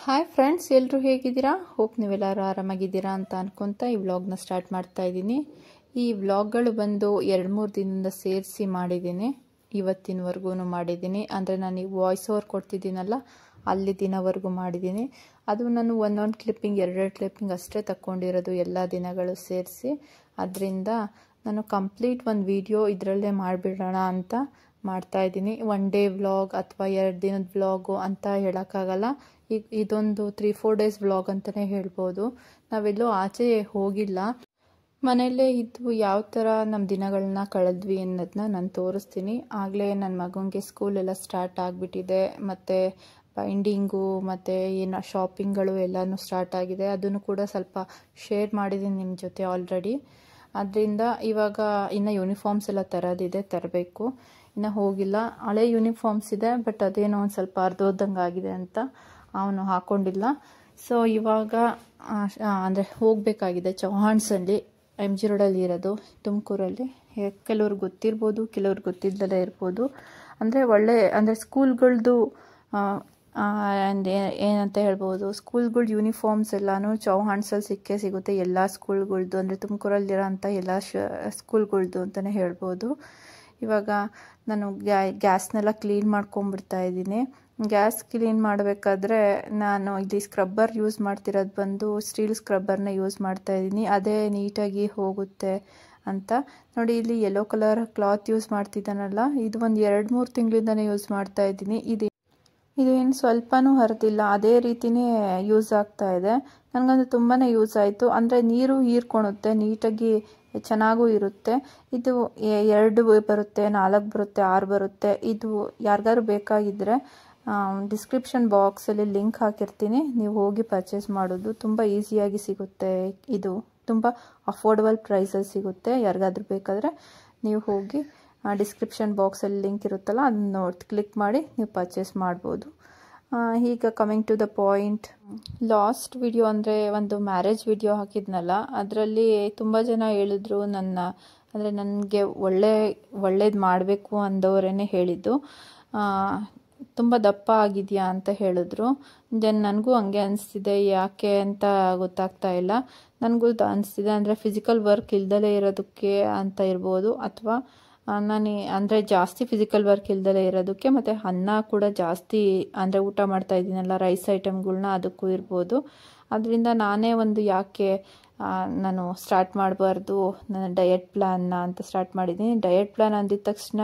Hi friends, ಎಲ್ಲರೂ ಹೇಗಿದ್ದೀರಾ? Hope ನೀವೆಲ್ಲರೂ ಆರಾಮಾಗಿದ್ದೀರಾ ಅಂತ ಅನ್ಕೊತಾ ಈ ವ್ಲಾಗ್ನ ಸ್ಟಾರ್ಟ್ ಮಾಡ್ತಾ ಇದ್ದೀನಿ. ಈ ವ್ಲಾಗ್ಗಳು ಬಂದು 2-3 ದಿನದಿಂದ ಸೇರಿಸಿ ಮಾಡಿದ್ದೀನಿ. ಇವತ್ತಿನವರೆಗೂ ಮಾಡಿದ್ದೀನಿ. ಅಂದರೆ ನಾನು ಈ ವಾಯ್ಸ್ ಓವರ್ ಕೊಡ್ತಿದ್ದೀನಲ್ಲ, ಅಲ್ಲಿ ದಿನವರೆಗೂ ಮಾಡಿದ್ದೀನಿ. ಅದು ನಾನು ಒಂದೊಂದು ಕ್ಲಿಪ್ಪಿಂಗ್ 2 ಕ್ಲಿಪ್ಪಿಂಗ್ ಅಷ್ಟೇ ತಗೊಂಡಿರೋದು ಎಲ್ಲ ದಿನಗಳು ಸೇರಿಸಿ. ಅದರಿಂದ ನಾನು ಕಂಪ್ಲೀಟ್ ಒಂದು ವಿಡಿಯೋ ಇದರಲ್ಲೇ ಮಾಡಿಬಿಡೋಣ ಅಂತ ಮಾಡ್ತಾ ಇದ್ದೀನಿ. 1 ಡೇ ವ್ಲಾಗ್ ಅಥವಾ 2 ದಿನದ ವ್ಲಾಗು ಅಂತ ಹೇಳೋಕ್ಕಾಗಲ್ಲ. ಇದೊಂದು 3-4 ಡೇಸ್ ವ್ಲಾಗ್ ಅಂತಲೇ ಹೇಳ್ಬೋದು. ನಾವೆಲ್ಲೂ ಆಚೆ ಹೋಗಿಲ್ಲ, ಮನೆಯಲ್ಲೇ ಇದ್ದು ಯಾವ ಥರ ನಮ್ಮ ದಿನಗಳನ್ನ ಕಳೆದ್ವಿ ಅನ್ನೋದನ್ನ ನಾನು ತೋರಿಸ್ತೀನಿ. ಆಗಲೇ ನನ್ನ ಮಗನಿಗೆ ಸ್ಕೂಲೆಲ್ಲ ಸ್ಟಾರ್ಟ್ ಆಗಿಬಿಟ್ಟಿದೆ, ಮತ್ತು ಬೈಂಡಿಂಗು ಮತ್ತು ಏನು ಶಾಪಿಂಗ್ಗಳು ಎಲ್ಲನೂ ಸ್ಟಾರ್ಟ್ ಆಗಿದೆ. ಅದನ್ನು ಕೂಡ ಸ್ವಲ್ಪ ಶೇರ್ ಮಾಡಿದ್ದೀನಿ ನಿಮ್ಮ ಜೊತೆ ಆಲ್ರೆಡಿ. ಅದರಿಂದ ಇವಾಗ ಇನ್ನು ಯೂನಿಫಾರ್ಮ್ಸ್ ಎಲ್ಲ ತರಬೇಕು. ಇನ್ನು ಹೋಗಿಲ್ಲ. ಹಳೆ ಯೂನಿಫಾರ್ಮ್ಸ್ ಇದೆ, ಬಟ್ ಅದೇನೋ ಒಂದು ಸ್ವಲ್ಪ ಅರ್ಧೋದಂಗೆ ಆಗಿದೆ ಅಂತ ಅವನು ಹಾಕ್ಕೊಂಡಿಲ್ಲ. ಸೊ ಇವಾಗ ಅಂದರೆ ಹೋಗಬೇಕಾಗಿದೆ. ಚೌಹಾಣ್ಸಲ್ಲಿ MG ರೋಡಲ್ಲಿ ಇರೋದು, ತುಮಕೂರಲ್ಲಿ. ಕೆಲವ್ರಿಗೆ ಗೊತ್ತಿರ್ಬೋದು, ಕೆಲವ್ರಿಗೆ ಗೊತ್ತಿದ್ದಲೇ ಇರ್ಬೋದು. ಅಂದರೆ ಸ್ಕೂಲ್ಗಳದ್ದು ಏನಂತ ಹೇಳ್ಬೋದು, ಸ್ಕೂಲ್ಗಳ ಯೂನಿಫಾರ್ಮ್ಸ್ ಎಲ್ಲನೂ ಚೌಹಾಣ್ಸಲ್ಲಿ ಸಿಗುತ್ತೆ. ಎಲ್ಲ ಸ್ಕೂಲ್ಗಳ್ದು, ಅಂದರೆ ತುಮಕೂರಲ್ಲಿರೋ ಅಂಥ ಎಲ್ಲ ಸ್ಕೂಲ್ಗಳ್ದು ಅಂತಲೇ ಹೇಳ್ಬೋದು. ಇವಾಗ ನಾನು ಗ್ಯಾಸ್ನೆಲ್ಲ ಕ್ಲೀನ್ ಮಾಡ್ಕೊಂಬಿಡ್ತಾ ಇದ್ದೀನಿ. ಗ್ಯಾಸ್ ಕ್ಲೀನ್ ಮಾಡಬೇಕಾದ್ರೆ ನಾನು ಇಲ್ಲಿ ಸ್ಕ್ರಬ್ಬರ್ ಯೂಸ್ ಮಾಡ್ತಿರೋದು ಬಂದು ಸ್ಟೀಲ್ ಸ್ಕ್ರಬ್ಬರ್ನ ಯೂಸ್ ಮಾಡ್ತಾ ಇದ್ದೀನಿ. ಅದೇ ನೀಟಾಗಿ ಹೋಗುತ್ತೆ ಅಂತ ನೋಡಿ. ಇಲ್ಲಿ ಯೆಲ್ಲೋ ಕಲರ್ ಕ್ಲಾತ್ ಯೂಸ್ ಮಾಡ್ತಿದ್ದಾನಲ್ಲ, ಇದು ಒಂದು 2-3 ತಿಂಗಳಿಂದನೇ ಯೂಸ್ ಮಾಡ್ತಾ ಇದ್ದೀನಿ. ಇದೇನು ಸ್ವಲ್ಪನೂ ಹರಿದಿಲ್ಲ, ಅದೇ ರೀತಿಯೇ ಯೂಸ್ ಆಗ್ತಾ ಇದೆ. ನನಗಂದು ತುಂಬಾ ಯೂಸ್ ಆಯಿತು. ಅಂದರೆ ನೀರು ಹೀರ್ಕೊಳುತ್ತೆ, ನೀಟಾಗಿ ಚೆನ್ನಾಗೂ ಇರುತ್ತೆ. ಇದು 2 ಬರುತ್ತೆ, 4 ಬರುತ್ತೆ, 6 ಬರುತ್ತೆ. ಇದು ಯಾರಿಗಾರು ಬೇಕಾಗಿದ್ದರೆ ಡಿಸ್ಕ್ರಿಪ್ಷನ್ ಬಾಕ್ಸಲ್ಲಿ ಲಿಂಕ್ ಹಾಕಿರ್ತೀನಿ, ನೀವು ಹೋಗಿ ಪರ್ಚೇಸ್ ಮಾಡೋದು. ತುಂಬ ಈಸಿಯಾಗಿ ಸಿಗುತ್ತೆ. ಇದು ತುಂಬ ಅಫೋರ್ಡಬಲ್ ಪ್ರೈಸಲ್ಲಿ ಸಿಗುತ್ತೆ. ಯಾರಿಗಾದ್ರೂ ಬೇಕಾದರೆ ನೀವು ಹೋಗಿ ಡಿಸ್ಕ್ರಿಪ್ಷನ್ ಬಾಕ್ಸಲ್ಲಿ ಲಿಂಕ್ ಇರುತ್ತಲ್ಲ, ಅದನ್ನ ಕ್ಲಿಕ್ ಮಾಡಿ ನೀವು ಪರ್ಚೇಸ್ ಮಾಡ್ಬೋದು. ಈಗ coming to the point, last video ಅಂದರೆ ಒಂದು ಮ್ಯಾರೇಜ್ ವಿಡಿಯೋ ಹಾಕಿದ್ನಲ್ಲ, ಅದರಲ್ಲಿ ತುಂಬ ಜನ ಹೇಳಿದ್ರು ಅಂದರೆ ನನಗೆ ಒಳ್ಳೇದು ಮಾಡಬೇಕು ಅಂದವರೇ ಹೇಳಿದ್ದು. ತುಂಬ ದಪ್ಪ ಆಗಿದೆಯಾ ಅಂತ ಹೇಳಿದ್ರು. ದೆನ್ ನನಗೂ ಹಂಗೆ ಅನಿಸ್ತಿದೆ, ಯಾಕೆ ಅಂತ ಗೊತ್ತಾಗ್ತಾ ಇಲ್ಲ. ನನಗೂ ಅನಿಸ್ತಿದೆ ಅಂದರೆ ಫಿಸಿಕಲ್ ವರ್ಕ್ ಇಲ್ದಲೇ ಇರೋದಕ್ಕೆ ಅಂತ ಇರ್ಬೋದು, ಅಥವಾ ಅಂದರೆ ಜಾಸ್ತಿ ಫಿಸಿಕಲ್ ವರ್ಕ್ ಇಲ್ದಲೇ ಇರೋದಕ್ಕೆ, ಮತ್ತು ಅನ್ನ ಕೂಡ ಜಾಸ್ತಿ ಅಂದರೆ ಊಟ ಮಾಡ್ತಾ ಇದ್ದೀನಲ್ಲ, ರೈಸ್ ಐಟಮ್ಗಳ್ನ, ಅದಕ್ಕೂ ಇರ್ಬೋದು. ಅದರಿಂದ ನಾನೇ ಒಂದು ಯಾಕೆ ನಾನು ಸ್ಟಾರ್ಟ್ ಮಾಡಬಾರ್ದು ನನ್ನ ಡಯಟ್ ಪ್ಲ್ಯಾನ್ನ ಅಂತ ಸ್ಟಾರ್ಟ್ ಮಾಡಿದ್ದೀನಿ. ಡಯಟ್ ಪ್ಲ್ಯಾನ್ ಅಂದಿದ ತಕ್ಷಣ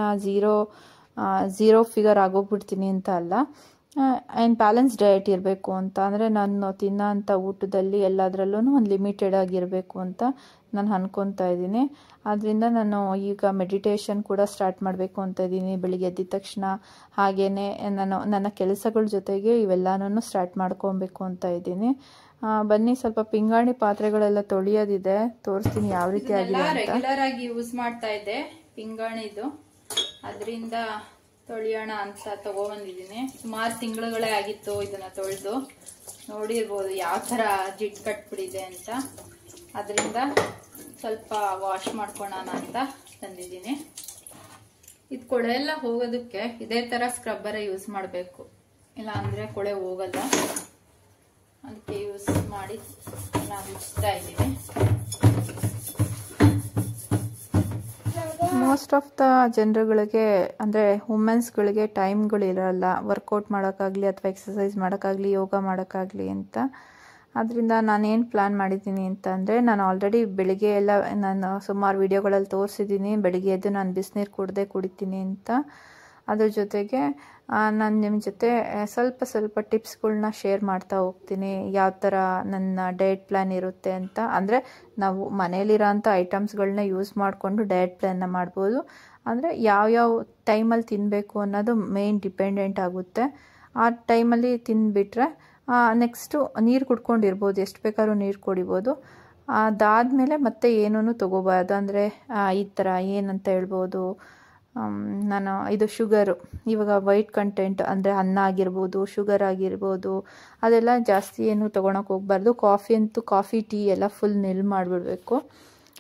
ಝೀರೋ ಫಿಗರ್ ಆಗೋಗ್ಬಿಡ್ತೀನಿ ಅಂತ ಅಲ್ಲ, ಆ್ಯಂಡ್ ಬ್ಯಾಲೆನ್ಸ್ ಡಯಟ್ ಇರಬೇಕು ಅಂತ. ಅಂದರೆ ನಾನು ತಿನ್ನೋ ಅಂಥ ಊಟದಲ್ಲಿ ಎಲ್ಲದರಲ್ಲೂ ಒಂದು ಲಿಮಿಟೆಡ್ ಆಗಿರಬೇಕು ಅಂತ ನಾನು ಅನ್ಕೊತಾ ಇದ್ದೀನಿ. ಆದ್ದರಿಂದ ನಾನು ಈಗ ಮೆಡಿಟೇಷನ್ ಕೂಡ ಸ್ಟಾರ್ಟ್ ಮಾಡಬೇಕು ಅಂತ ಇದ್ದೀನಿ ಬೆಳಿಗ್ಗೆ ಎದ್ದಿದ ತಕ್ಷಣ. ಹಾಗೆಯೇ ನನ್ನ ಕೆಲಸಗಳ ಜೊತೆಗೆ ಇವೆಲ್ಲನೂ ಸ್ಟಾರ್ಟ್ ಮಾಡ್ಕೊಬೇಕು ಅಂತ ಇದ್ದೀನಿ. ಬನ್ನಿ, ಸ್ವಲ್ಪ ಪಿಂಗಾಣಿ ಪಾತ್ರೆಗಳೆಲ್ಲ ತೊಳೆಯೋದಿದೆ, ತೋರಿಸ್ತೀನಿ ಯಾವ ರೀತಿ ಆಗಿದೆ ಅಂತ. ರೆಗ್ಯುಲರ್ ಆಗಿ ಯೂಸ್ ಮಾಡ್ತಾ ಇದ್ದೆ ಪಿಂಗಾಣಿದು, ಅದರಿಂದ ತೊಳೆಯೋಣ ಅಂತ ತಗೊಬಂದಿದ್ದೀನಿ. ಸುಮಾರು ತಿಂಗಳುಗಳೇ ಆಗಿತ್ತು ಇದನ್ನ ತೊಳೆದು. ನೋಡಿರ್ಬೋದು ಯಾವ ಥರ ಜಿಡ್ ಕಟ್ಬಿಟ್ಟಿದೆ ಅಂತ. ಅದರಿಂದ ಸ್ವಲ್ಪ ವಾಶ್ ಮಾಡ್ಕೊಳ್ಳೋಣ ಅಂತ ತಂದಿದ್ದೀನಿ. ಇದು ಕೊಳೆ ಎಲ್ಲ ಹೋಗೋದಕ್ಕೆ ಇದೇ ಥರ ಸ್ಕ್ರಬ್ಬರೇ ಯೂಸ್ ಮಾಡಬೇಕು, ಇಲ್ಲ ಅಂದರೆ ಕೊಳೆ ಹೋಗಲ್ಲ. ಅದಕ್ಕೆ ಯೂಸ್ ಮಾಡಿ ನಾನು ಮುಚ್ತಾ ಇದ್ದೀನಿ. ಮೋಸ್ಟ್ ಆಫ್ ದ ಜನರುಗಳಿಗೆ, ಅಂದರೆ ವುಮೆನ್ಸ್ಗಳಿಗೆ ಟೈಮ್ಗಳಿರಲ್ಲ ವರ್ಕೌಟ್ ಮಾಡೋಕ್ಕಾಗಲಿ, ಅಥವಾ ಎಕ್ಸಸೈಸ್ ಮಾಡೋಕ್ಕಾಗಲಿ, ಯೋಗ ಮಾಡೋಕ್ಕಾಗಲಿ ಅಂತ. ಅದರಿಂದ ನಾನೇನು ಪ್ಲ್ಯಾನ್ ಮಾಡಿದ್ದೀನಿ ಅಂತ ಅಂದರೆ, ನಾನು ಆಲ್ರೆಡಿ ಬೆಳಿಗ್ಗೆ ಎಲ್ಲ ನಾನು ಸುಮಾರು ವಿಡಿಯೋಗಳಲ್ಲಿ ತೋರಿಸಿದ್ದೀನಿ, ಬೆಳಿಗ್ಗೆ ಎದ್ದು ನಾನು ಬಿಸಿನೀರು ಕುಡಿತೀನಿ ಅಂತ. ಅದ್ರ ಜೊತೆಗೆ ನಾನು ನಿಮ್ಮ ಜೊತೆ ಸ್ವಲ್ಪ ಟಿಪ್ಸ್ಗಳ್ನ ಶೇರ್ ಮಾಡ್ತಾ ಹೋಗ್ತೀನಿ, ಯಾವ ಥರ ನನ್ನ ಡಯಟ್ ಪ್ಲ್ಯಾನ್ ಇರುತ್ತೆ ಅಂತ. ಅಂದರೆ ನಾವು ಮನೇಲಿರೋಂಥ ಐಟಮ್ಸ್ಗಳನ್ನ ಯೂಸ್ ಮಾಡಿಕೊಂಡು ಡಯಟ್ ಪ್ಲ್ಯಾನ್ನ ಮಾಡ್ಬೋದು. ಅಂದರೆ ಯಾವ್ಯಾವ ಟೈಮಲ್ಲಿ ತಿನ್ನಬೇಕು ಅನ್ನೋದು ಮೇಯ್ನ್ ಡಿಪೆಂಡೆಂಟ್ ಆಗುತ್ತೆ. ಆ ಟೈಮಲ್ಲಿ ತಿಂದುಬಿಟ್ರೆ ನೆಕ್ಸ್ಟು ನೀರು ಕುಡ್ಕೊಂಡಿರ್ಬೋದು, ಎಷ್ಟು ಬೇಕಾದ್ರೂ ನೀರು ಕುಡಿಬೋದು. ಅದಾದಮೇಲೆ ಮತ್ತೆ ಏನೂ ತೊಗೋಬಾರ್ದು. ಅಂದರೆ ಈ ಥರ ಏನಂತ ಹೇಳ್ಬೋದು, ಇದು ಶುಗರು, ಇವಾಗ ವೈಟ್ ಕಂಟೆಂಟ್ ಅಂದರೆ ಅನ್ನ ಆಗಿರ್ಬೋದು, ಶುಗರ್ ಆಗಿರ್ಬೋದು, ಅದೆಲ್ಲ ಜಾಸ್ತಿ ಏನು ತೊಗೊಳಕ್ಕೆ ಹೋಗ್ಬಾರ್ದು. ಕಾಫಿ ಟೀ ಎಲ್ಲ ಫುಲ್ ನಿಲ್ ಮಾಡಿಬಿಡ್ಬೇಕು.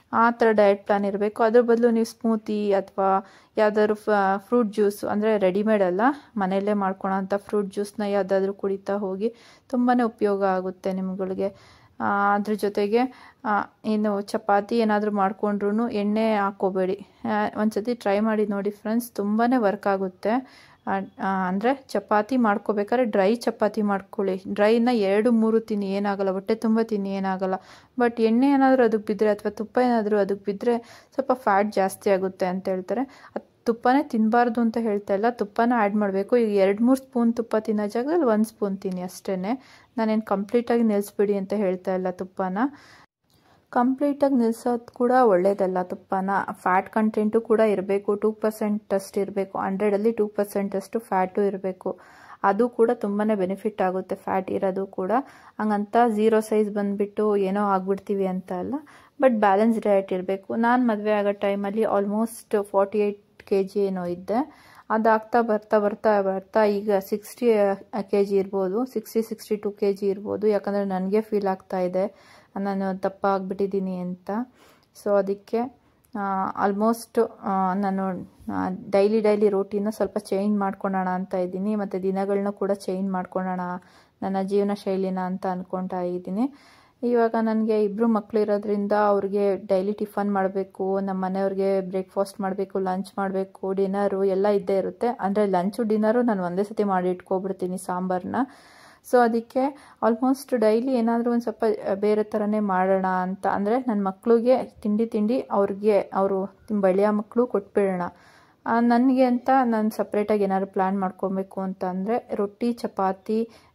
ಆ ಥರ ಡಯಟ್ ಪ್ಲಾನ್ ಇರಬೇಕು. ಅದ್ರ ಬದಲು ನೀವು ಸ್ಮೂತಿ ಅಥವಾ ಯಾವುದಾದ್ರು ಫ್ರೂಟ್ ಜ್ಯೂಸ್, ಅಂದರೆ ರೆಡಿಮೇಡ್ ಅಲ್ಲ, ಮನೆಯಲ್ಲೇ ಮಾಡ್ಕೊಳೋಂಥ ಫ್ರೂಟ್ ಜ್ಯೂಸ್ನ ಯಾವುದಾದ್ರೂ ಕುಡಿತಾ ಹೋಗಿ ತುಂಬಾ ಉಪಯೋಗ ಆಗುತ್ತೆ ನಿಮ್ಗಳಿಗೆ. ಅದ್ರ ಜೊತೆಗೆ ಏನು ಚಪಾತಿ ಏನಾದರೂ ಮಾಡ್ಕೊಂಡ್ರೂ ಎಣ್ಣೆ ಹಾಕ್ಕೋಬೇಡಿ. ಒಂದ್ಸತಿ ಟ್ರೈ ಮಾಡಿ ನೋಡಿ ಫ್ರೆಂಡ್ಸ್, ತುಂಬಾ ವರ್ಕ್ ಆಗುತ್ತೆ. ಅಂದರೆ ಚಪಾತಿ ಮಾಡ್ಕೋಬೇಕಾದ್ರೆ ಡ್ರೈ ಚಪಾತಿ ಮಾಡ್ಕೊಳ್ಳಿ. ಡ್ರೈನ 2-3 ತಿನ್ನಿ, ಏನಾಗಲ್ಲ, ಹೊಟ್ಟೆ ತುಂಬ ತಿನ್ನಿ, ಏನಾಗಲ್ಲ. ಬಟ್ ಎಣ್ಣೆ ಏನಾದರೂ ಅದಕ್ಕೆ ಬಿದ್ದರೆ ಅಥವಾ ತುಪ್ಪ ಏನಾದರೂ ಅದಕ್ಕೆ ಬಿದ್ದರೆ ಸ್ವಲ್ಪ ಫ್ಯಾಟ್ ಜಾಸ್ತಿ ಆಗುತ್ತೆ ಅಂತ ಹೇಳ್ತಾರೆ. ತುಪ್ಪನೇ ತಿನ್ನಬಾರ್ದು ಅಂತ ಹೇಳ್ತಾ ಇಲ್ಲ, ತುಪ್ಪನ ಆ್ಯಡ್ ಮಾಡಬೇಕು. ಈಗ 2-3 ಸ್ಪೂನ್ ತುಪ್ಪ ತಿನ್ನೋ ಜಾಗದಲ್ಲಿ 1 ಸ್ಪೂನ್ ತಿನ್ನಿ ಅಷ್ಟೇ. ನಾನೇನು ಕಂಪ್ಲೀಟಾಗಿ ನಿಲ್ಲಿಸ್ಬಿಡಿ ಅಂತ ಹೇಳ್ತಾ ಇಲ್ಲ. ತುಪ್ಪನ ಕಂಪ್ಲೀಟಾಗಿ ನಿಲ್ಲಿಸೋದು ಕೂಡ ಒಳ್ಳೆಯದಲ್ಲ. ತುಪ್ಪನ ಫ್ಯಾಟ್ ಕಂಟೆಂಟು ಕೂಡ ಇರಬೇಕು, 2% ಅಷ್ಟು ಇರಬೇಕು. 100ಅಲ್ಲಿ 2% ಅಷ್ಟು ಫ್ಯಾಟು ಇರಬೇಕು. ಅದು ಕೂಡ ತುಂಬಾ ಬೆನಿಫಿಟ್ ಆಗುತ್ತೆ, ಫ್ಯಾಟ್ ಇರೋದು ಕೂಡ. ಹಂಗಂತ 0 ಸೈಜ್ ಬಂದುಬಿಟ್ಟು ಏನೋ ಆಗ್ಬಿಡ್ತೀವಿ ಅಂತ ಅಲ್ಲ, ಬಟ್ ಬ್ಯಾಲೆನ್ಸ್ ಡಯಟ್ ಇರಬೇಕು. ನಾನು ಮದುವೆ ಆಗೋ ಟೈಮಲ್ಲಿ ಆಲ್ಮೋಸ್ಟ್ 48 kg ಏನೋ ಇದ್ದೆ. ಅದಾಗ್ತಾ ಬರ್ತಾ ಬರ್ತಾ ಬರ್ತಾ ಈಗ 60 kg ಇರ್ಬೋದು, 60-62 kg ಇರ್ಬೋದು. ಯಾಕಂದರೆ ನನಗೆ ಫೀಲ್ ಆಗ್ತಾ ಇದೆ ನಾನು ದಪ್ಪ ಆಗಿಬಿಟ್ಟಿದ್ದೀನಿ ಅಂತ. ಸೊ ಅದಕ್ಕೆ ಆಲ್ಮೋಸ್ಟ್ ನಾನು ಡೈಲಿ ರೋಟೀನ ಸ್ವಲ್ಪ ಚೇಂಜ್ ಮಾಡ್ಕೊಳ್ಳೋಣ ಅಂತ ಇದ್ದೀನಿ. ಮತ್ತು ದಿನಗಳನ್ನ ಕೂಡ ಚೇಂಜ್ ಮಾಡ್ಕೊಳ್ಳೋಣ ನನ್ನ ಜೀವನ ಶೈಲಿನ ಅಂತ ಅಂದ್ಕೊಳ್ತಾ ಇದ್ದೀನಿ. ಇವಾಗ ನನಗೆ 2 ಮಕ್ಕಳು ಇರೋದ್ರಿಂದ ಅವ್ರಿಗೆ ಡೈಲಿ ಟಿಫನ್ ಮಾಡಬೇಕು, ನಮ್ಮ ಮನೆಯವ್ರಿಗೆ ಬ್ರೇಕ್ಫಾಸ್ಟ್ ಮಾಡಬೇಕು, ಲಂಚ್ ಮಾಡಬೇಕು, ಡಿನ್ನರು ಎಲ್ಲ ಇದ್ದೇ ಇರುತ್ತೆ. ಅಂದರೆ ಲಂಚು ಡಿನ್ನರು ನಾನು ಒಂದೇ ಸತಿ ಮಾಡಿ ಇಟ್ಕೊಬಿಡ್ತೀನಿ ಸಾಂಬಾರನ್ನ. ಸೊ ಅದಕ್ಕೆ ಆಲ್ಮೋಸ್ಟ್ ಡೈಲಿ ಏನಾದರೂ ಒಂದು ಸ್ವಲ್ಪ ಬೇರೆ ಥರನೇ ಮಾಡೋಣ ಅಂತ. ಅಂದರೆ ನನ್ನ ಮಕ್ಕಳಿಗೆ ತಿಂಡಿ ಅವ್ರಿಗೆ ಅವರು ಬೆಳೆಯೋ ಮಕ್ಕಳು ಕೊಟ್ಬಿಡೋಣ. ನನಗೆ ಅಂತ ನಾನು ಸಪ್ರೇಟಾಗಿ ಏನಾದ್ರು ಪ್ಲ್ಯಾನ್ ಮಾಡ್ಕೊಬೇಕು ಅಂತ ಅಂದರೆ ರೊಟ್ಟಿ, ಚಪಾತಿ,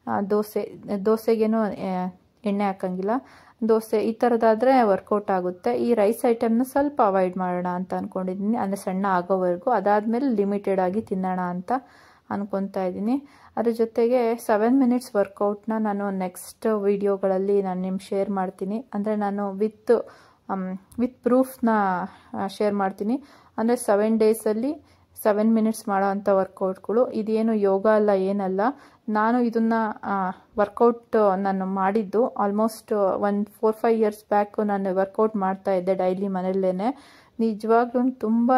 ದೋಸೆಗೇನು ಎಣ್ಣೆ ಹಾಕಂಗಿಲ್ಲ, ದೋಸೆ ಈ ಥರದ್ದಾದರೆ ವರ್ಕೌಟ್ ಆಗುತ್ತೆ. ಈ ರೈಸ್ ಐಟಮ್ನ ಸ್ವಲ್ಪ ಅವಾಯ್ಡ್ ಮಾಡೋಣ ಅಂತ ಅಂದ್ಕೊಂಡಿದ್ದೀನಿ, ಅಂದರೆ ಸಣ್ಣ ಆಗೋವರೆಗೂ. ಅದಾದಮೇಲೆ ಲಿಮಿಟೆಡ್ ಆಗಿ ತಿನ್ನೋಣ ಅಂತ ಅಂದ್ಕೊತಾ ಇದ್ದೀನಿ. ಅದ್ರ ಜೊತೆಗೆ 7 ಮಿನಿಟ್ಸ್ ವರ್ಕೌಟ್ನ ನಾನು ನೆಕ್ಸ್ಟ್ ವಿಡಿಯೋಗಳಲ್ಲಿ ನಾನು ನಿಮ್ಗೆ ಶೇರ್ ಮಾಡ್ತೀನಿ. ಅಂದರೆ ನಾನು ವಿತ್ ಪ್ರೂಫ್ನ ಶೇರ್ ಮಾಡ್ತೀನಿ. ಅಂದರೆ 7 ಡೇಸಲ್ಲಿ 7 ಮಿನಿಟ್ಸ್ ಮಾಡೋ ಅಂಥ ವರ್ಕೌಟ್ಗಳು. ಇದೇನು ಯೋಗ ಅಲ್ಲ, ಏನಲ್ಲ. ನಾನು ಇದನ್ನು ವರ್ಕೌಟ್ ನಾನು ಮಾಡಿದ್ದು ಆಲ್ಮೋಸ್ಟ್ 4-5 ಇಯರ್ಸ್ ಬ್ಯಾಕು ನಾನು ವರ್ಕೌಟ್ ಮಾಡ್ತಾ ಇದ್ದೆ ಡೈಲಿ ಮನೆಯಲ್ಲೇ. ನಿಜವಾಗ್ಲೂ ತುಂಬಾ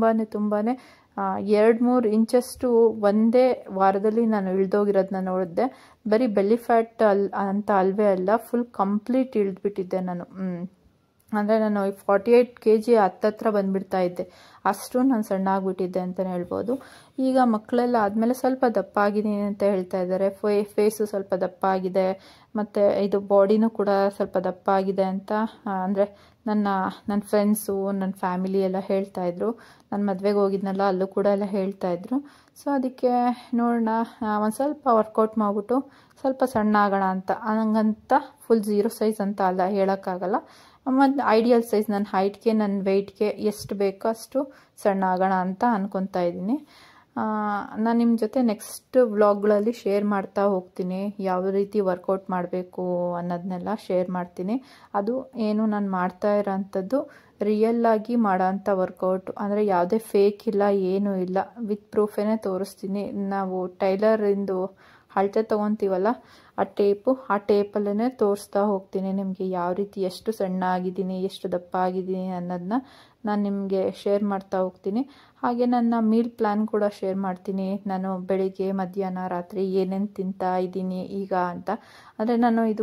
2-3 ಇಂಚಷ್ಟು ಒಂದೇ ವಾರದಲ್ಲಿ ನಾನು ಇಳ್ದೋಗಿರೋದನ್ನ ನೋಡಿದ್ದೆ. ಬರೀ ಬೆಲ್ಲಿ ಫ್ಯಾಟ್ ಅಂತ ಅಲ್ವೇ ಅಲ್ಲ, ಫುಲ್ ಕಂಪ್ಲೀಟ್ ಇಳಿದ್ಬಿಟ್ಟಿದ್ದೆ ನಾನು. ಅಂದರೆ ನಾನು 48 kg ಹತ್ತತ್ರ ಬಂದುಬಿಡ್ತಾ ಇದ್ದೆ, ಅಷ್ಟು ನಾನು ಸಣ್ಣ ಆಗಿಬಿಟ್ಟಿದ್ದೆ ಅಂತಲೇ ಹೇಳ್ಬೋದು. ಈಗ ಮಕ್ಕಳೆಲ್ಲ ಆದಮೇಲೆ ಸ್ವಲ್ಪ ದಪ್ಪ ಆಗಿದ್ದೀನಿ ಅಂತ ಹೇಳ್ತಾ ಇದ್ದಾರೆ. ಫೇಸು ಸ್ವಲ್ಪ ದಪ್ಪ ಆಗಿದೆ, ಮತ್ತು ಇದು ಬಾಡಿನೂ ಕೂಡ ಸ್ವಲ್ಪ ದಪ್ಪ ಆಗಿದೆ ಅಂತ ಅಂದರೆ ನನ್ನ ಫ್ರೆಂಡ್ಸು, ನನ್ನ ಫ್ಯಾಮಿಲಿ ಎಲ್ಲ ಹೇಳ್ತಾಯಿದ್ರು. ನಾನು ಮದುವೆಗೆ ಹೋಗಿದ್ನಲ್ಲ, ಅಲ್ಲೂ ಕೂಡ ಎಲ್ಲ ಹೇಳ್ತಾಯಿದ್ರು. ಸೊ ಅದಕ್ಕೆ ನೋಡೋಣ, ಒಂದು ಸ್ವಲ್ಪ ವರ್ಕೌಟ್ ಮಾಡಿಬಿಟ್ಟು ಸ್ವಲ್ಪ ಸಣ್ಣ ಆಗೋಣ ಅಂತ. ಹಂಗಂತ ಫುಲ್ 0 ಸೈಜ್ ಅಂತ ಅಲ್ಲ, ಹೇಳೋಕ್ಕಾಗಲ್ಲ. ಮತ್ತು ಐಡಿಯಲ್ ಸೈಜ್ ನನ್ನ ಹೈಟ್ಗೆ, ನನ್ನ ವೆಯ್ಟ್ಗೆ ಎಷ್ಟು ಬೇಕೋ ಅಷ್ಟು ಸಣ್ಣ ಆಗೋಣ ಅಂತ ಅಂದ್ಕೊತಾ ಇದ್ದೀನಿ. ನಾನು ನಿಮ್ಮ ಜೊತೆ ನೆಕ್ಸ್ಟ್ ವ್ಲಾಗ್ಗಳಲ್ಲಿ ಶೇರ್ ಮಾಡ್ತಾ ಹೋಗ್ತೀನಿ, ಯಾವ ರೀತಿ ವರ್ಕೌಟ್ ಮಾಡಬೇಕು ಅನ್ನೋದನ್ನೆಲ್ಲ ಶೇರ್ ಮಾಡ್ತೀನಿ. ಅದು ಏನು ನಾನು ಮಾಡ್ತಾ ಇರೋಂಥದ್ದು ರಿಯಲ್ಲಾಗಿ ಮಾಡೋ ಅಂಥ ವರ್ಕೌಟು, ಅಂದರೆ ಯಾವುದೇ ಫೇಕ್ ಇಲ್ಲ, ಏನೂ ಇಲ್ಲ, ವಿತ್ ಪ್ರೂಫೇನೆ ತೋರಿಸ್ತೀನಿ. ನಾವು ಟೈಲರಿಂದು ಅಳತೆ ತೊಗೊತೀವಲ್ಲ, ಆ ಟೇಪಲ್ಲೇ ತೋರಿಸ್ತಾ ಹೋಗ್ತೀನಿ ನಿಮಗೆ ಯಾವ ರೀತಿ ಎಷ್ಟು ಸಣ್ಣ ಆಗಿದ್ದೀನಿ, ಎಷ್ಟು ದಪ್ಪ ಆಗಿದ್ದೀನಿ ಅನ್ನೋದನ್ನ ನಾನು ನಿಮಗೆ ಶೇರ್ ಮಾಡ್ತಾ ಹೋಗ್ತೀನಿ. ಹಾಗೆ ನನ್ನ ಮೀಲ್ ಪ್ಲ್ಯಾನ್ ಕೂಡ ಶೇರ್ ಮಾಡ್ತೀನಿ. ನಾನು ಬೆಳಿಗ್ಗೆ, ಮಧ್ಯಾಹ್ನ, ರಾತ್ರಿ ಏನೇನು ತಿಂತಾ ಇದ್ದೀನಿ ಈಗ ಅಂತ. ಅಂದರೆ ನಾನು ಇದು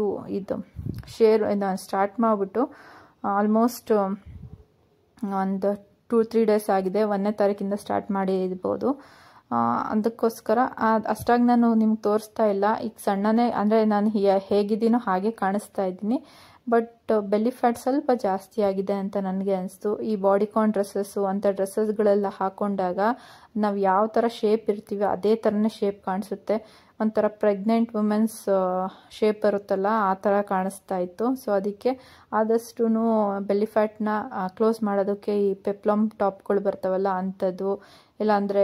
ಸ್ಟಾರ್ಟ್ ಮಾಡಿಬಿಟ್ಟು ಆಲ್ಮೋಸ್ಟ್ ಒಂದು 2-3 ಡೇಸ್ ಆಗಿದೆ. 1ನೇ ತಾರೀಕಿಂದ ಸ್ಟಾರ್ಟ್ ಮಾಡಿರ್ಬೋದು. ಅದಕ್ಕೋಸ್ಕರ ಅಷ್ಟಾಗಿ ನಾನು ನಿಮ್ಗೆ ತೋರಿಸ್ತಾ ಇಲ್ಲ. ಈಗ ಸಣ್ಣನೇ, ಅಂದರೆ ನಾನು ಹೇಗಿದ್ದೀನೋ ಹಾಗೆ ಕಾಣಿಸ್ತಾ ಇದ್ದೀನಿ. ಬಟ್ ಬೆಲ್ಲಿ ಫ್ಯಾಟ್ ಸ್ವಲ್ಪ ಜಾಸ್ತಿ ಆಗಿದೆ ಅಂತ ನನಗೆ ಅನಿಸ್ತು. ಈ ಬಾಡಿಕಾನ್ ಡ್ರೆಸ್ಸಸ್ಸು ಅಂಥ ಡ್ರೆಸ್ಸಸ್ಗಳೆಲ್ಲ ಹಾಕ್ಕೊಂಡಾಗ ನಾವು ಯಾವ ಥರ ಶೇಪ್ ಇರ್ತೀವಿ ಅದೇ ಥರನೇ ಶೇಪ್ ಕಾಣಿಸುತ್ತೆ. ಒಂಥರ ಪ್ರೆಗ್ನೆಂಟ್ ವುಮೆನ್ಸ್ ಶೇಪ್ ಬರುತ್ತಲ್ಲ, ಆ ಥರ ಕಾಣಿಸ್ತಾ ಇತ್ತು. ಸೊ ಅದಕ್ಕೆ ಆದಷ್ಟು ಬೆಲ್ಲಿ ಫ್ಯಾಟ್ನ ಕ್ಲೋಸ್ ಮಾಡೋದಕ್ಕೆ ಈ ಪೆಪ್ಲಮ್ ಟಾಪ್ಗಳು ಬರ್ತಾವಲ್ಲ ಅಂಥದ್ದು, ಇಲ್ಲಾಂದರೆ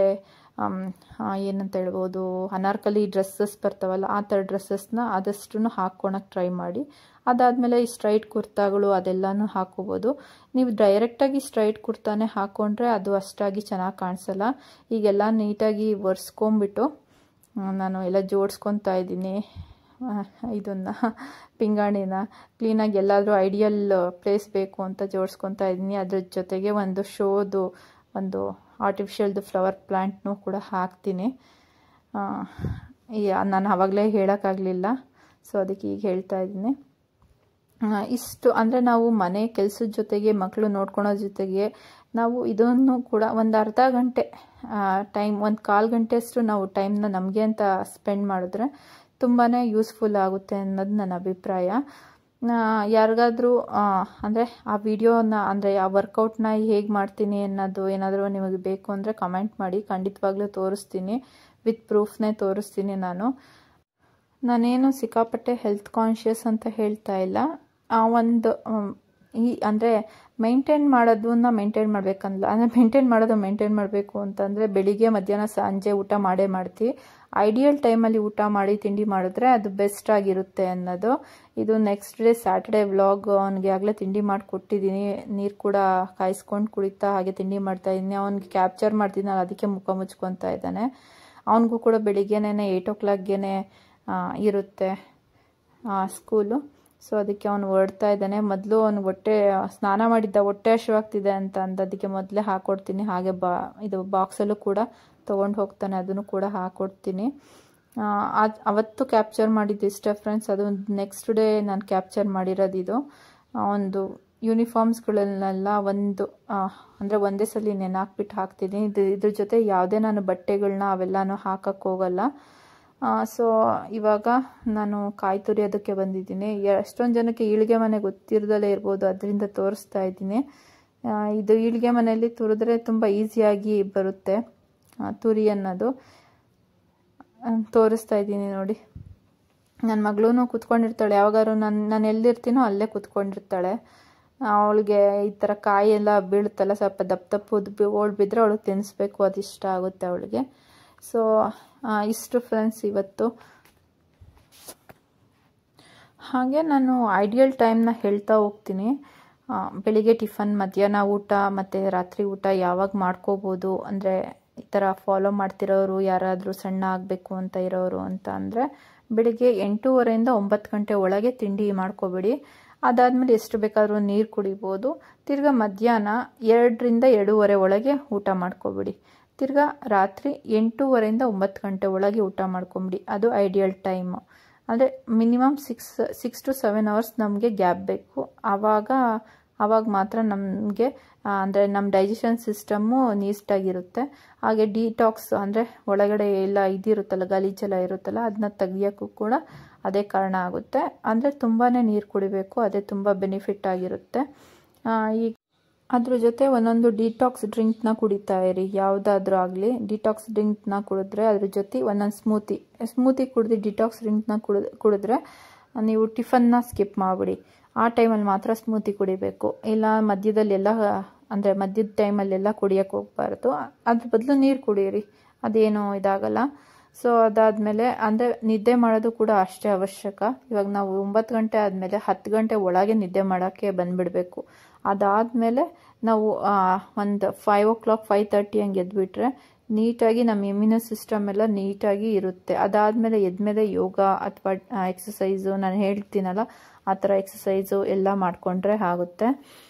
ಏನಂತ ಹೇಳ್ಬೋದು, ಅನಾರ್ಕಲಿ ಡ್ರೆಸ್ಸಸ್ ಬರ್ತಾವಲ್ಲ, ಆ ಥರ ಡ್ರೆಸ್ಸಸ್ನ ಆದಷ್ಟು ಹಾಕ್ಕೊಳಕ್ಕೆ ಟ್ರೈ ಮಾಡಿ. ಅದಾದಮೇಲೆ ಈ ಸ್ಟ್ರೈಟ್ ಕುರ್ತಾಗಳು ಅದೆಲ್ಲನೂ ಹಾಕ್ಕೋಬೋದು. ನೀವು ಡೈರೆಕ್ಟಾಗಿ ಸ್ಟ್ರೈಟ್ ಕುರ್ತಾನೇ ಹಾಕ್ಕೊಂಡ್ರೆ ಅದು ಅಷ್ಟಾಗಿ ಚೆನ್ನಾಗಿ ಕಾಣಿಸಲ್ಲ. ಈಗೆಲ್ಲ ನೀಟಾಗಿ ಒರೆಸ್ಕೊಂಬಿಟ್ಟು ನಾನು ಎಲ್ಲ ಜೋಡಿಸ್ಕೊತಾ ಇದ್ದೀನಿ. ಇದನ್ನು ಪಿಂಗಾಣಿನ ಕ್ಲೀನಾಗಿ ಎಲ್ಲಾದರೂ ಐಡಿಯಲ್ ಪ್ಲೇಸ್ ಬೇಕು ಅಂತ ಜೋಡಿಸ್ಕೊತಾ ಇದ್ದೀನಿ. ಅದ್ರ ಜೊತೆಗೆ ಒಂದು ಶೋದು ಒಂದು ಆರ್ಟಿಫಿಷಿಯಲ್ದು ಫ್ಲವರ್ ಪ್ಲ್ಯಾಂಟ್ನೂ ಕೂಡ ಹಾಕ್ತೀನಿ. ನಾನು ಆವಾಗಲೇ ಹೇಳೋಕ್ಕಾಗಲಿಲ್ಲ, ಸೊ ಅದಕ್ಕೆ ಈಗ ಹೇಳ್ತಾ ಇದ್ದೀನಿ. ಇಷ್ಟು ಅಂದರೆ ನಾವು ಮನೆ ಕೆಲಸದ ಜೊತೆಗೆ ಮಕ್ಕಳು ನೋಡ್ಕೊಳೋ ಜೊತೆಗೆ ನಾವು ಇದನ್ನು ಕೂಡ ಒಂದು ಅರ್ಧ ಗಂಟೆ ಟೈಮ್, ಒಂದು ಕಾಲು ಗಂಟೆಯಷ್ಟು ನಾವು ಟೈಮ್ನ ನಮಗೆ ಅಂತ ಸ್ಪೆಂಡ್ ಮಾಡಿದ್ರೆ ತುಂಬಾ ಯೂಸ್ಫುಲ್ ಆಗುತ್ತೆ ಅನ್ನೋದು ನನ್ನ ಅಭಿಪ್ರಾಯ. ಯಾರಿಗಾದರೂ ಅಂದರೆ ಆ ವಿಡಿಯೋನ ಅಂದರೆ ಆ ವರ್ಕೌಟ್ನ ಹೇಗೆ ಮಾಡ್ತೀನಿ ಅನ್ನೋದು ಏನಾದರೂ ನಿಮಗೆ ಬೇಕು ಅಂದರೆ ಕಮೆಂಟ್ ಮಾಡಿ, ಖಂಡಿತವಾಗ್ಲೂ ತೋರಿಸ್ತೀನಿ, ವಿತ್ ಪ್ರೂಫ್ನೇ ತೋರಿಸ್ತೀನಿ. ನಾನೇನು ಸಿಕ್ಕಾಪಟ್ಟೆ ಹೆಲ್ತ್ ಕಾನ್ಷಿಯಸ್ ಅಂತ ಹೇಳ್ತಾ ಇಲ್ಲ. ಒಂದು ಅಂದರೆ ಮೇಂಟೈನ್ ಮಾಡೋದನ್ನ ಮೇಂಟೈನ್ ಮಾಡಬೇಕಂದ್ಲ, ಅಂದರೆ ಮೇಂಟೈನ್ ಮಾಡಬೇಕು ಅಂತಂದರೆ ಬೆಳಿಗ್ಗೆ ಮಧ್ಯಾಹ್ನ ಸಂಜೆ ಊಟ ಮಾಡ್ತೀವಿ. ಐಡಿಯಲ್ ಟೈಮಲ್ಲಿ ಊಟ ಮಾಡಿ ತಿಂಡಿ ಮಾಡಿದ್ರೆ ಅದು ಬೆಸ್ಟ್ ಆಗಿರುತ್ತೆ ಅನ್ನೋದು. ಇದು ನೆಕ್ಸ್ಟ್ ಡೇ ಸ್ಯಾಟರ್ಡೇ ವ್ಲಾಗ್. ಅವನಿಗೆ ಆಗಲೇ ತಿಂಡಿ ಮಾಡಿ ಕೊಟ್ಟಿದ್ದೀನಿ, ನೀರು ಕೂಡ ಕಾಯಿಸ್ಕೊಂಡು ಕುಡಿತಾ ಹಾಗೆ ತಿಂಡಿ ಮಾಡ್ತಾಯಿದ್ದೀನಿ. ಅವ್ನಿಗೆ ಕ್ಯಾಪ್ಚರ್ ಮಾಡ್ತೀನಿ, ಅದಕ್ಕೆ ಮುಖ ಮುಚ್ಕೊತಾ ಇದ್ದಾನೆ. ಅವನಿಗೂ ಕೂಡ ಬೆಳಿಗ್ಗೆನೇ 8 o'clockಗೆ ಇರುತ್ತೆ ಸ್ಕೂಲು. ಸೊ ಅದಕ್ಕೆ ಅವನು ಹೊರಡ್ತಾ ಇದ್ದಾನೆ. ಮೊದಲು ಅವ್ನಿಗೆ ಸ್ನಾನ ಮಾಡಿದ್ದ, ಹೊಟ್ಟೆ ಹಸಿವಾಗ್ತಿದೆ ಅಂತ ಅಂದದಕ್ಕೆ ಮೊದಲೇ ಹಾಕ್ಕೊಡ್ತೀನಿ. ಹಾಗೆ ಇದು ಬಾಕ್ಸಲ್ಲೂ ಕೂಡ ತೊಗೊಂಡು ಹೋಗ್ತಾನೆ, ಅದನ್ನು ಕೂಡ ಹಾಕ್ಕೊಡ್ತೀನಿ. ಅವತ್ತು ಕ್ಯಾಪ್ಚರ್ ಮಾಡಿದ್ದು ಇಷ್ಟೇ ಫ್ರೆಂಡ್ಸ್. ಅದು ನೆಕ್ಸ್ಟ್ ಡೇ ನಾನು ಕ್ಯಾಪ್ಚರ್ ಮಾಡಿರೋದು. ಇದು ಒಂದು ಯೂನಿಫಾರ್ಮ್ಸ್ಗಳನ್ನೆಲ್ಲ ಅಂದರೆ ಒಂದೇ ಸಲ ನೆನಾಕ್ಬಿಟ್ಟು ಹಾಕ್ತೀನಿ. ಇದ್ರ ಜೊತೆ ಯಾವುದೇ ನಾನು ಬಟ್ಟೆಗಳನ್ನ ಅವೆಲ್ಲನೂ ಹಾಕಕ್ಕೆ ಹೋಗಲ್ಲ. ಸೊ ಇವಾಗ ನಾನು ಕಾಯಿ ತುರಿಯೋದಕ್ಕೆ ಬಂದಿದ್ದೀನಿ. ಎಷ್ಟೊಂದು ಜನಕ್ಕೆ ಈಳ್ಗೆ ಮನೆ ಗೊತ್ತಿರದಲ್ಲೇ ಇರ್ಬೋದು, ಅದರಿಂದ ತೋರಿಸ್ತಾ ಇದ್ದೀನಿ. ಇದು ಈಳ್ಗೆ ಮನೆಯಲ್ಲಿ ತುರಿದ್ರೆ ತುಂಬ ಈಸಿಯಾಗಿ ಬರುತ್ತೆ ತುರಿ ಅನ್ನೋದು. ತೋರಿಸ್ತಾ ಇದ್ದೀನಿ ನೋಡಿ. ನನ್ನ ಮಗಳೂ ಕೂತ್ಕೊಂಡಿರ್ತಾಳೆ, ಯಾವಾಗಾದ್ರು ನಾನು ಎಲ್ಲಿರ್ತೀನೋ ಅಲ್ಲೇ ಕೂತ್ಕೊಂಡಿರ್ತಾಳೆ. ಅವಳಿಗೆ ಈ ಥರ ಕಾಯಿ ಎಲ್ಲ ಬೀಳುತ್ತಲ್ಲ, ಸ್ವಲ್ಪ ದಪ್ಪ ಓಡ್ ಬಿದ್ದರೆ ಅವಳಿಗೆ ತಿನ್ನಿಸ್ಬೇಕು, ಅದು ಇಷ್ಟ ಆಗುತ್ತೆ ಅವಳಿಗೆ. ಸೊ ಇಷ್ಟು ಫ್ರೆಂಡ್ಸ್ ಇವತ್ತು. ಹಾಗೆ ನಾನು ಐಡಿಯಲ್ ಟೈಮ್ನ ಹೇಳ್ತಾ ಹೋಗ್ತೀನಿ. ಬೆಳಿಗ್ಗೆ ಟಿಫನ್, ಮಧ್ಯಾಹ್ನ ಊಟ ಮತ್ತು ರಾತ್ರಿ ಊಟ ಯಾವಾಗ ಮಾಡ್ಕೋಬೋದು ಅಂದರೆ ಈ ಥರ ಫಾಲೋ ಮಾಡ್ತಿರೋರು, ಯಾರಾದರೂ ಸಣ್ಣ ಆಗಬೇಕು ಅಂತ ಇರೋರು ಅಂತ ಅಂದರೆ ಬೆಳಿಗ್ಗೆ 8:30ಯಿಂದ 9 ಗಂಟೆ ಒಳಗೆ ತಿಂಡಿ ಮಾಡ್ಕೊಬೇಡಿ. ಅದಾದಮೇಲೆ ಎಷ್ಟು ಬೇಕಾದರೂ ನೀರು ಕುಡಿಬೋದು. ತಿರ್ಗಾ ಮಧ್ಯಾಹ್ನ 2ರಿಂದ 2:30 ಒಳಗೆ ಊಟ ಮಾಡ್ಕೊಬಿಡಿ. ತಿರ್ಗಾ ರಾತ್ರಿ 8:30ರಿಂದ 9 ಗಂಟೆ ಒಳಗೆ ಊಟ ಮಾಡ್ಕೊಂಬಿಡಿ. ಅದು ಐಡಿಯಲ್ ಟೈಮು. ಅಂದರೆ ಮಿನಿಮಮ್ 6 to 7 hours ನಮಗೆ ಗ್ಯಾಪ್ ಬೇಕು. ಆವಾಗ ಮಾತ್ರ ನಮಗೆ ಅಂದರೆ ನಮ್ಮ ಡೈಜೆಷನ್ ಸಿಸ್ಟಮ್ಮು ನೀಟಾಗಿರುತ್ತೆ. ಹಾಗೆ ಡಿಟಾಕ್ಸ್ ಅಂದರೆ ಒಳಗಡೆ ಎಲ್ಲ ಇದಿರುತ್ತಲ್ಲ, ಗಲೀಜೆಲ್ಲ ಇರುತ್ತಲ್ಲ, ಅದನ್ನ ತೆಗಿಯೋಕ್ಕೂ ಕೂಡ ಅದೇ ಕಾರಣ ಆಗುತ್ತೆ. ಅಂದರೆ ತುಂಬಾ ನೀರು ಕುಡಿಬೇಕು, ಅದೇ ತುಂಬ ಬೆನಿಫಿಟ್ ಆಗಿರುತ್ತೆ. ಈಗ ಅದ್ರ ಜೊತೆ ಒಂದೊಂದು ಡಿಟಾಕ್ಸ್ ಡ್ರಿಂಕ್ನ ಕುಡಿತಾ ಇರಿ. ಯಾವುದಾದ್ರೂ ಆಗಲಿ ಡಿಟಾಕ್ಸ್ ಡ್ರಿಂಕ್ನ ಕುಡಿದ್ರೆ ಅದ್ರ ಜೊತೆ ಒಂದೊಂದು ಸ್ಮೂತಿ ಕುಡಿದು ಡಿಟಾಕ್ಸ್ ಡ್ರಿಂಕ್ನ ಕುಡಿದ್ರೆ ನೀವು ಟಿಫನ್ನ ಸ್ಕಿಪ್ ಮಾಡಿಬಿಡಿ. ಆ ಟೈಮಲ್ಲಿ ಮಾತ್ರ ಸ್ಮೂತಿ ಕುಡಿಬೇಕು. ಇಲ್ಲ ಮಧ್ಯದಲ್ಲೆಲ್ಲ ಅಂದರೆ ಮಧ್ಯದ ಟೈಮಲ್ಲೆಲ್ಲ ಕುಡಿಯೋಕ್ಕೆ ಹೋಗ್ಬಾರ್ದು. ಅದ್ರ ಬದಲು ನೀರು ಕುಡಿಯಿರಿ, ಅದೇನೂ ಇದಾಗಲ್ಲ. ಸೊ ಅದಾದಮೇಲೆ ಅಂದರೆ ನಿದ್ದೆ ಮಾಡೋದು ಕೂಡ ಅಷ್ಟೇ ಅವಶ್ಯಕ. ಇವಾಗ ನಾವು 9 ಗಂಟೆ ಆದಮೇಲೆ 10 ಗಂಟೆ ಒಳಗೆ ನಿದ್ದೆ ಮಾಡೋಕ್ಕೆ ಬಂದುಬಿಡಬೇಕು. ಅದಾದಮೇಲೆ ನಾವು ಒಂದು 5 o'clock 5:30 ಹಂಗೆ ಎದ್ಬಿಟ್ರೆ ನೀಟಾಗಿ ನಮ್ಮ ಇಮ್ಯೂನ್ ಸಿಸ್ಟಮ್ ಎಲ್ಲ ನೀಟಾಗಿ ಇರುತ್ತೆ. ಅದಾದಮೇಲೆ ಎದ್ಮೇಲೆ ಯೋಗ ಅಥವಾ ಎಕ್ಸಸೈಸು ನಾನು ಹೇಳ್ತೀನಲ್ಲ ಆ ಥರ ಎಕ್ಸಸೈಸು ಎಲ್ಲ ಮಾಡಿಕೊಂಡ್ರೆ ಆಗುತ್ತೆ.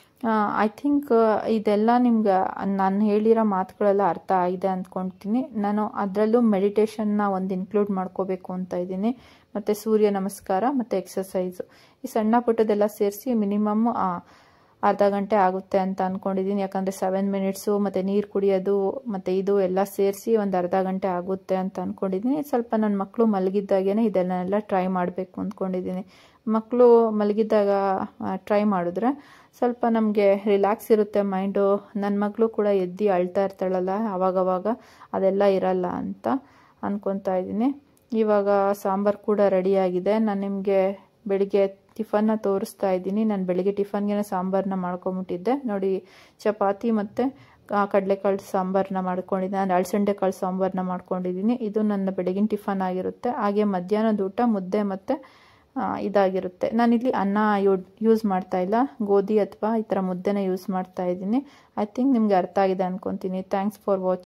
ಐ ಥಿಂಕ್ ಇದೆಲ್ಲ ನಿಮ್ಗೆ ನಾನು ಹೇಳಿರೋ ಮಾತುಗಳೆಲ್ಲ ಅರ್ಥ ಆಗಿದೆ ಅಂದ್ಕೊಳ್ತೀನಿ. ನಾನು ಅದರಲ್ಲೂ ಮೆಡಿಟೇಷನ್ನ ಒಂದು ಇನ್ಕ್ಲೂಡ್ ಮಾಡ್ಕೋಬೇಕು ಅಂತ ಇದ್ದೀನಿ. ಮತ್ತು ಸೂರ್ಯ ನಮಸ್ಕಾರ ಮತ್ತು ಎಕ್ಸಸೈಸು ಈ ಸಣ್ಣ ಪುಟ್ಟದೆಲ್ಲ ಸೇರಿಸಿ ಮಿನಿಮಮ್ ಅರ್ಧ ಗಂಟೆ ಆಗುತ್ತೆ ಅಂತ ಅಂದ್ಕೊಂಡಿದ್ದೀನಿ. ಯಾಕಂದರೆ 7 minutes ಮತ್ತು ನೀರು ಕುಡಿಯೋದು ಮತ್ತು ಇದು ಎಲ್ಲ ಸೇರಿಸಿ ಒಂದು ಅರ್ಧ ಗಂಟೆ ಆಗುತ್ತೆ ಅಂತ ಅಂದ್ಕೊಂಡಿದ್ದೀನಿ. ಸ್ವಲ್ಪ ನನ್ನ ಮಕ್ಕಳು ಮಲಗಿದ್ದಾಗೇ ಇದನ್ನೆಲ್ಲ ಟ್ರೈ ಮಾಡಬೇಕು ಅಂದ್ಕೊಂಡಿದ್ದೀನಿ. ಮಕ್ಕಳು ಮಲಗಿದ್ದಾಗ ಟ್ರೈ ಮಾಡಿದ್ರೆ ಸ್ವಲ್ಪ ನಮಗೆ ರಿಲ್ಯಾಕ್ಸ್ ಇರುತ್ತೆ ಮೈಂಡು. ನನ್ನ ಮಗಳು ಕೂಡ ಎದ್ದು ಅಳ್ತಾ ಇರ್ತಾಳಲ್ಲ ಆವಾಗವಾಗ, ಅದೆಲ್ಲ ಇರಲ್ಲ ಅಂತ ಅಂದ್ಕೊತಾ ಇದ್ದೀನಿ. ಇವಾಗ ಸಾಂಬಾರು ಕೂಡ ರೆಡಿಯಾಗಿದೆ. ನಾನು ನಿಮಗೆ ಬೆಳಿಗ್ಗೆ ಟಿಫನ್ನ ತೋರಿಸ್ತಾ ಇದ್ದೀನಿ. ನಾನು ಬೆಳಿಗ್ಗೆ ಟಿಫನ್ಗೆ ಸಾಂಬಾರನ್ನ ಮಾಡ್ಕೊಂಬಿಟ್ಟಿದ್ದೆ ನೋಡಿ. ಚಪಾತಿ ಮತ್ತು ಕಡಲೆಕಾಳು ಸಾಂಬಾರನ್ನ ಮಾಡ್ಕೊಂಡಿದ್ದೀನಿ. ನಾನು ಅಳಸಂಡೆ ಕಾಳು ಸಾಂಬಾರನ್ನ ಮಾಡ್ಕೊಂಡಿದ್ದೀನಿ. ಇದು ನನ್ನ ಬೆಳಗಿನ ಟಿಫನ್ ಆಗಿರುತ್ತೆ. ಹಾಗೆ ಮಧ್ಯಾಹ್ನದ ಊಟ ಮುದ್ದೆ ಮತ್ತು ಇದಾಗಿರುತ್ತೆ. ನಾನಿಲ್ಲಿ ಅನ್ನ ಯೂಸ್ ಮಾಡ್ತಾ ಇಲ್ಲ, ಗೋಧಿ ಅಥವಾ ಈ ಥರ ಮುದ್ದೆನ ಯೂಸ್ ಮಾಡ್ತಾ ಇದ್ದೀನಿ. ಐ ಥಿಂಕ್ ನಿಮ್ಗೆ ಅರ್ಥ ಆಗಿದೆ ಅಂದ್ಕೊತೀನಿ. Thanks for watching.